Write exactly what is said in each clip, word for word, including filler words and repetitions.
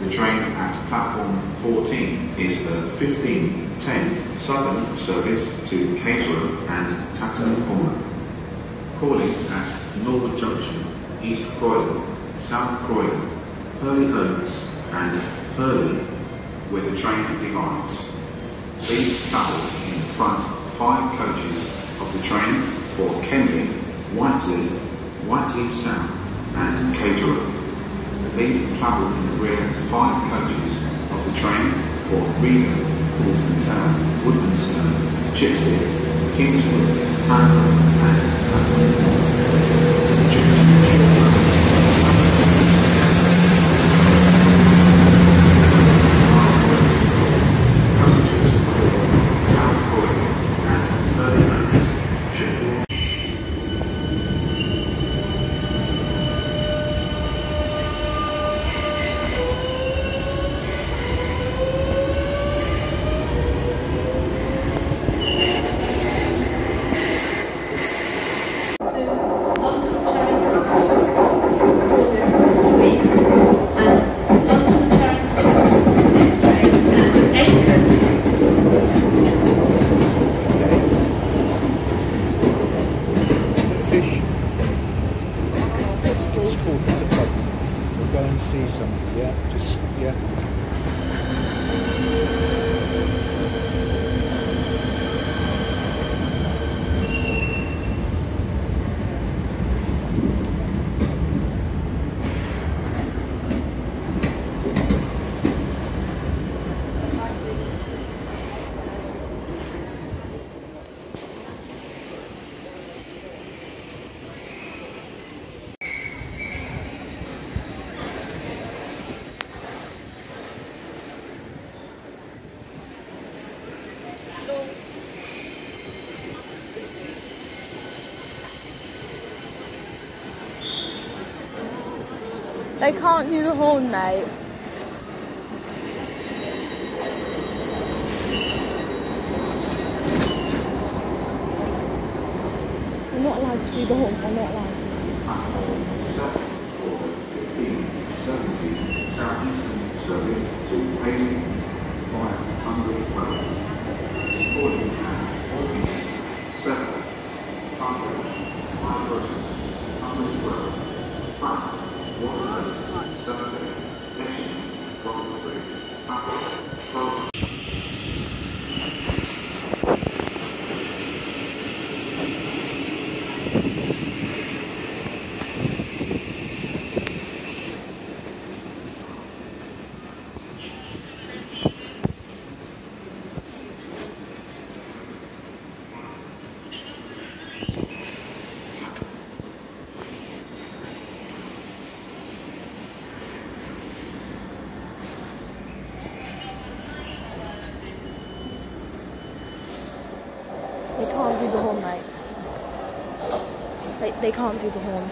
The train at platform fourteen is the fifteen ten Southern service to Caterham and Tatton Corner. Calling at Norwood Junction, East Croydon, South Croydon, Purley Oaks and Purley, where the train divides. Please travel in front five coaches of the train for Kenley, Whiteleaf, Whiteleaf South and Caterham. Please travel in the rear five coaches of the train for Reading, Coulston Town, Woodmanstone, Chipstead, Kingswood, Tanborough and Tatton. See some, yeah, just, yeah. They can't do the horn, mate. They're not allowed to do the horn, they're not allowed. fifteen seventy Southeastern service to Hastings via Tunbridge Wells. Boarding at Orpheus, seven, Tunbridge, Tunbridge, Tunbridge Wells, five. Waterless, Saturday, Nation, Robert Street, Apple, twelve. They can't do the horn, mate. They, they can't do the horn.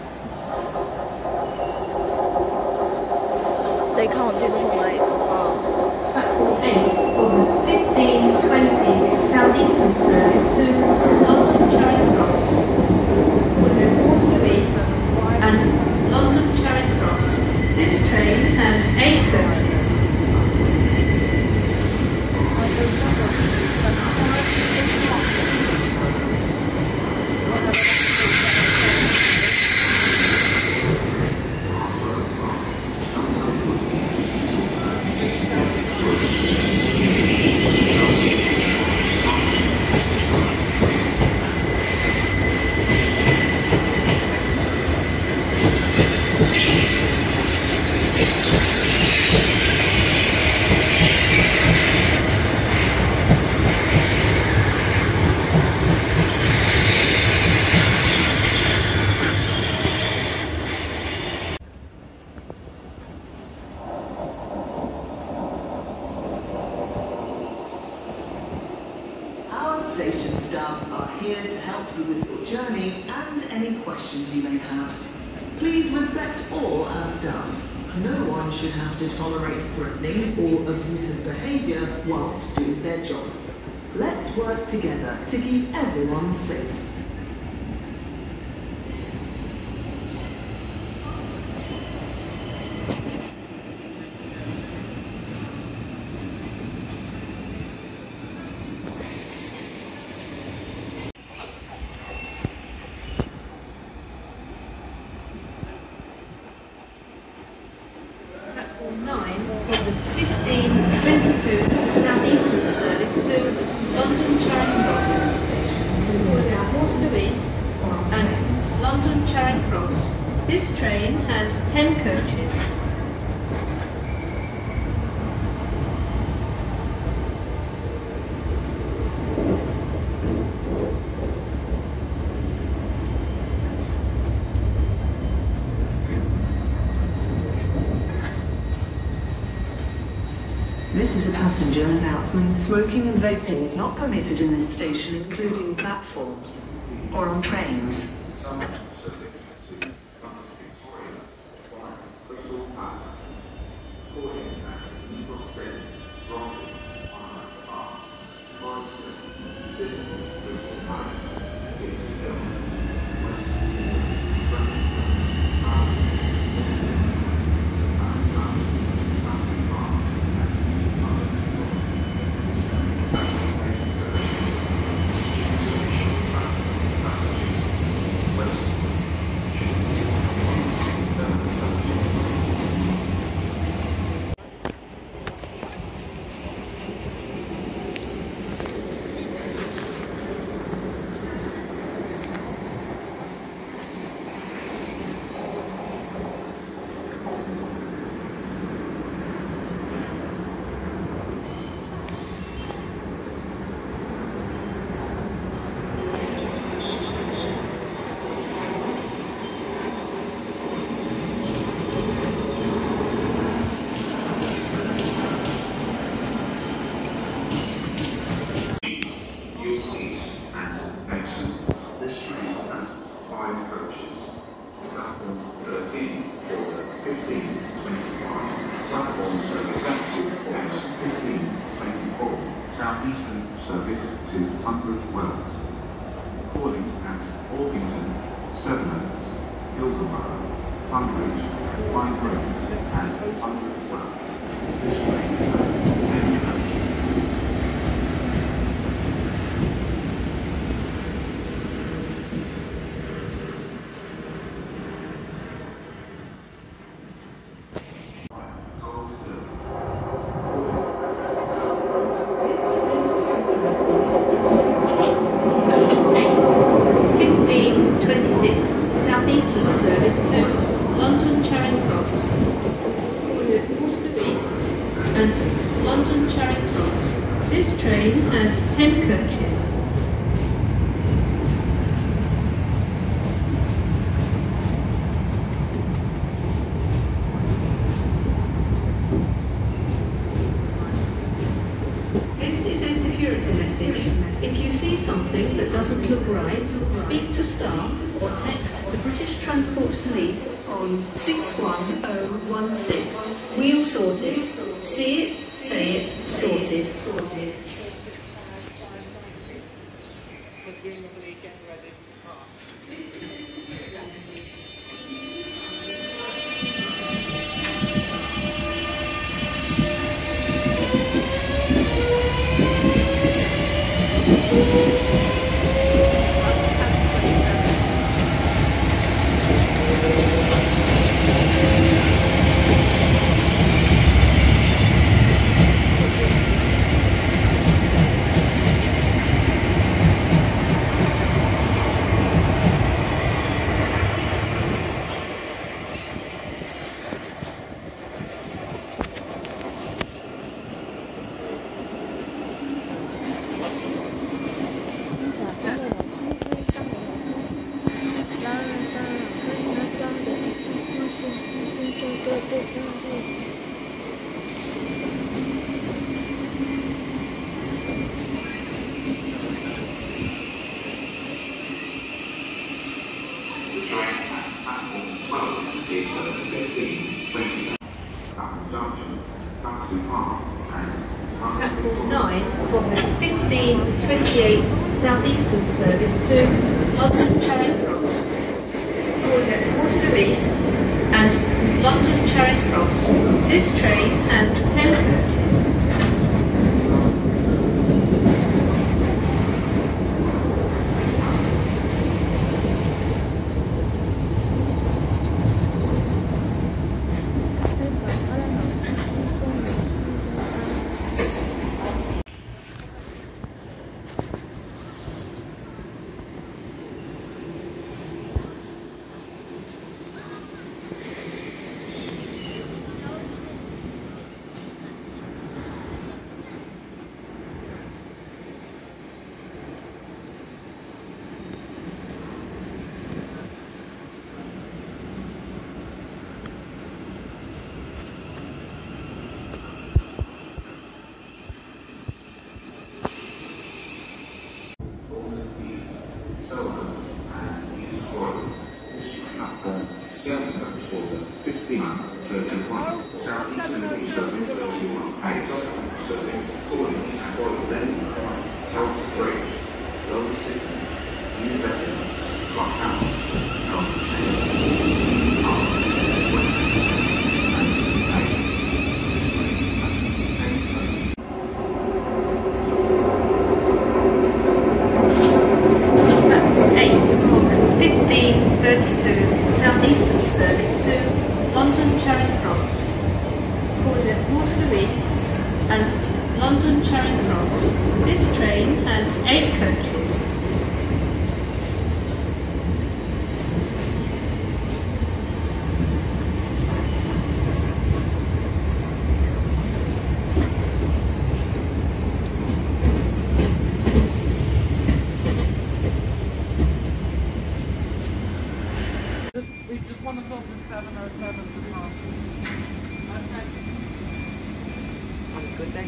They can't do the horn, mate. Platform eight for the fifteen twenty Southeastern service to London Charing Cross. Waterloo East and London Charing Cross. This train has eight coaches. Station staff are here to help you with your journey and any questions you may have. Please respect all our staff. No one should have to tolerate threatening or abusive behaviour whilst doing their job. Let's work together to keep everyone safe. Cross. This train has ten coaches. This is a passenger announcement. Smoking and vaping is not permitted in this station, including platforms or on trains. Southern service to London Victoria via Crystal Palace. Calling at Eagle Street, Bromley, Park Park, Forest Street, Sydney, Crystal Palace, Dixie Hill, West Street, Dressing Room, Southeastern service to Tunbridge Wells. Calling at Orpington, Sevenoaks, Gildenborough, Tunbridge, Pine Grove and Tunbridge Wells. This train has ten coaches. Southeastern service to London Charing Cross, Waterloo East and London Charing Cross. This train has ten coaches. This is a security message. If you see something that doesn't look right, speak to staff or text the British Transport Police on six one oh one six. We'll sort it. See it, say it, sorted. Sorted. Platform nine from the fifteen twenty-eight Southeastern service to London Charing Cross. Calling at Waterloo East and London Charing Cross. This train has ten coaches. thirty-one, Southeastern Service thirty-one, Hayes Service, calling at Leningrad, Tulsa Bridge, Lower Sydney, New Bedford, Clock House, Elm Street, Park, West and Hayes. fifteen thirty-two, Southeastern Service to London Charing Cross, calling at Waterloo East and London Charing Cross. This train has eight coaches. We just want to focus seven oh seven to pass. Okay. Have a good day.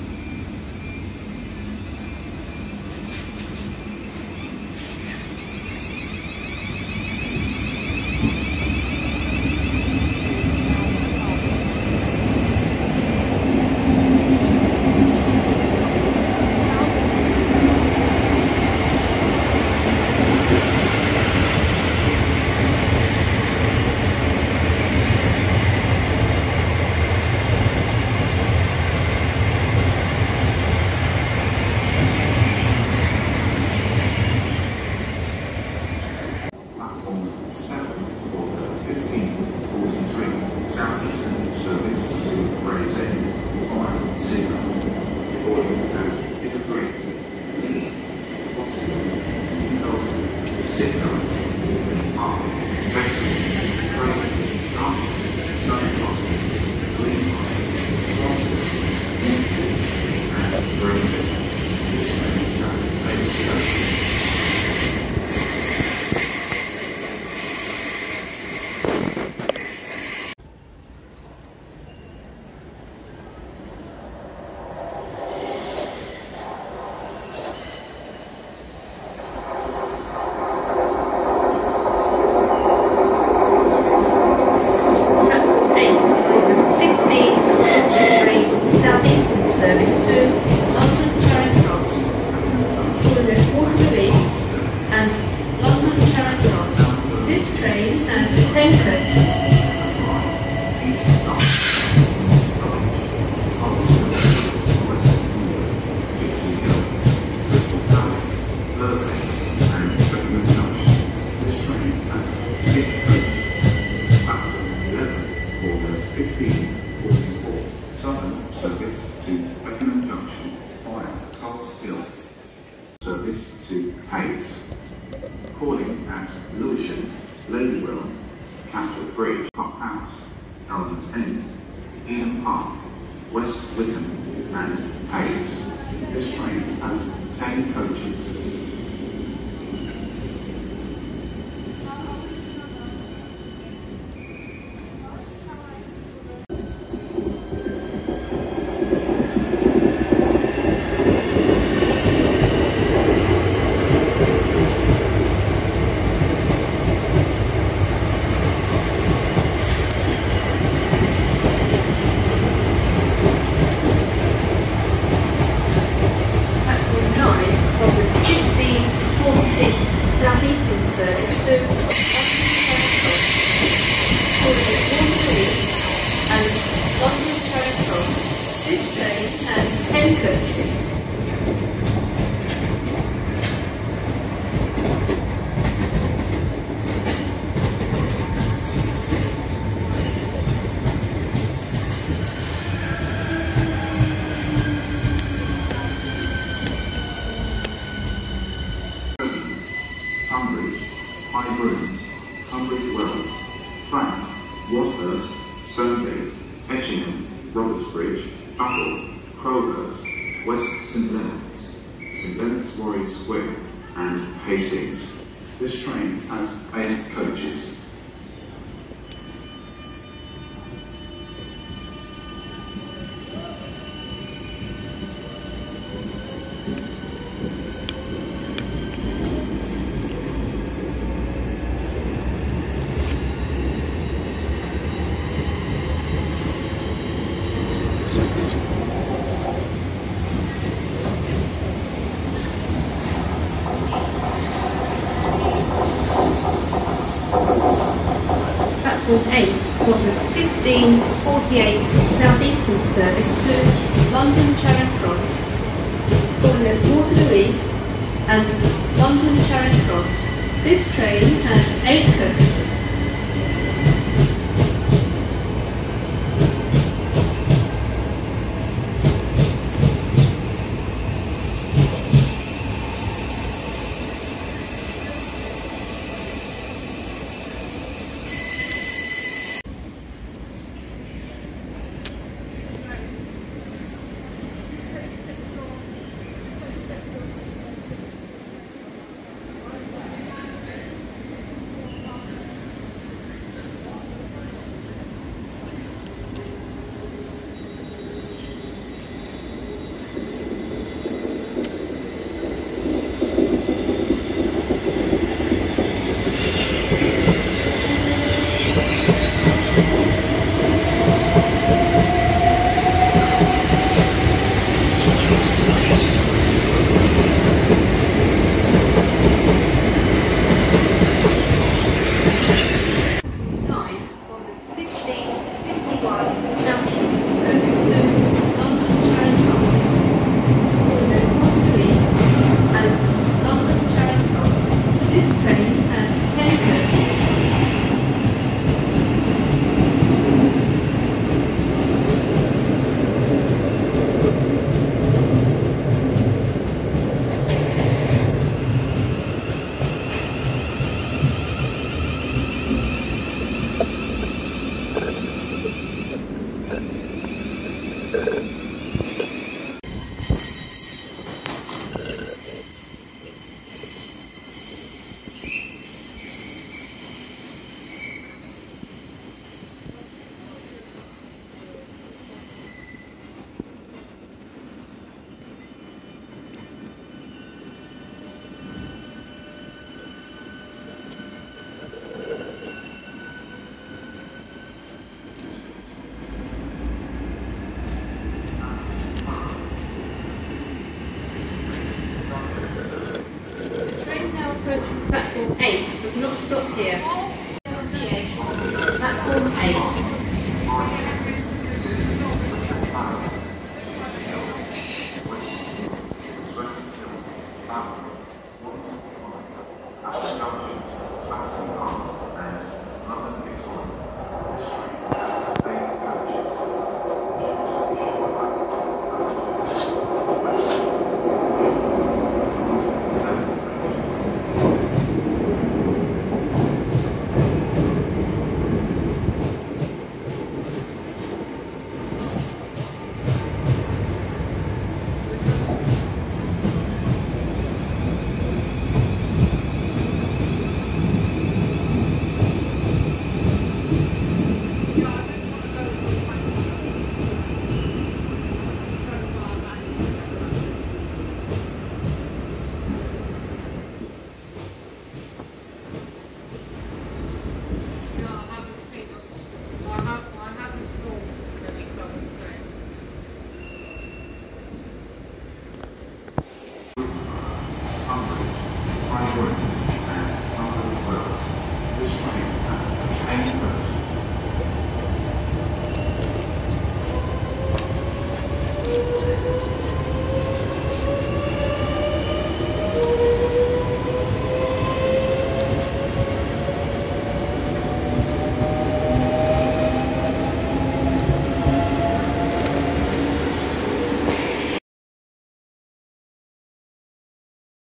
Platform seven for the fifteen forty-three Southeastern Service to Gravesend via Sydney. Boarding at Piccadilly, Lee, Bottom, Newcastle, Sydney, Park, Western, Craven, Dartford, Stone Crossing, Green Crossing, Swansea, Newport, and Gravesend. This train has eight stations. Southeastern Service to London Charing Cross, calling at Waterloo East and London Charing Cross. This train has ten coaches. This train has six coaches. Platform eleven for the fifteen forty-four Southern Service to Beckenham Junction via Tulse Hill. Service to Hayes. Calling at Lewisham, Ladywell, Catford Bridge, Clock House, Elders End, Eden Park, West Wickham and Hayes. This train has ten coaches. Southeastern Service to London and London Charing Cross. This train has ten coaches. Tunbridge, High Brooms, Tunbridge Wells, Frank, Wathurst, Stonegate, Etchingham, Robertsbridge, Battle, Crowhurst, West St Leonards, St Leonards Warrior Square and Hastings. This train has eight coaches. platform eight of the fifteen forty-eight South Eastern service to London Charing Cross, calling at Waterloo East and London Charing Cross. This train has eight coaches. Platform eight does not stop here.